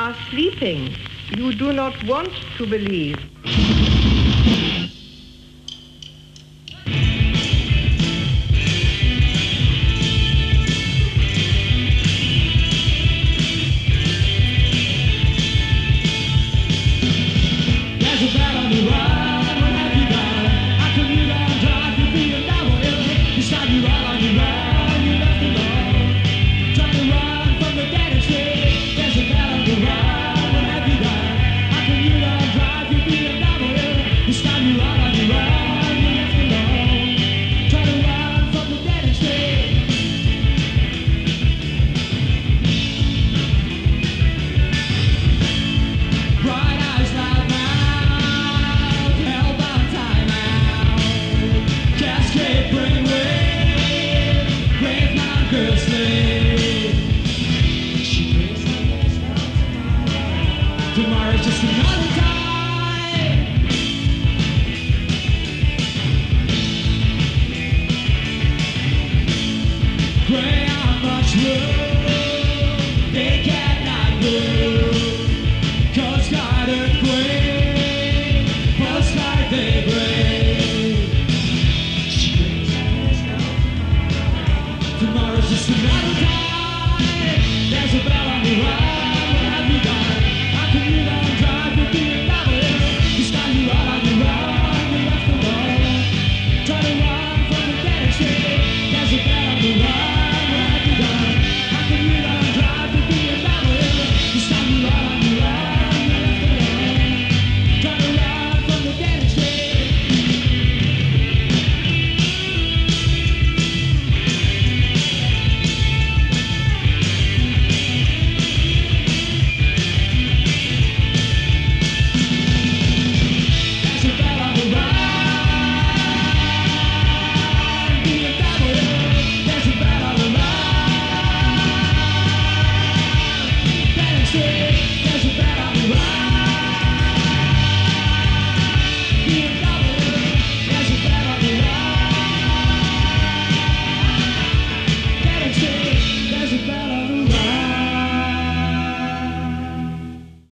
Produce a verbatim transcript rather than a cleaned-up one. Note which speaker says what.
Speaker 1: are sleeping. You do not want to believe.
Speaker 2: There's a bad on the run, what have you done? I commute and drive, you be a novel. You start you out on your run, you left alone. Trying to run from the dead and straight. There's a bad on the run, what have you done? I commute and drive, you be a novel. You start you out on your run, you left alone. Trying to run from the dead and straight. Bright eyes loud mouth, held by time out. Cascade brainwave, grave my girl slave. She prays on this tomorrow. Tomorrow's just another time. Gray on much room, they cannot move.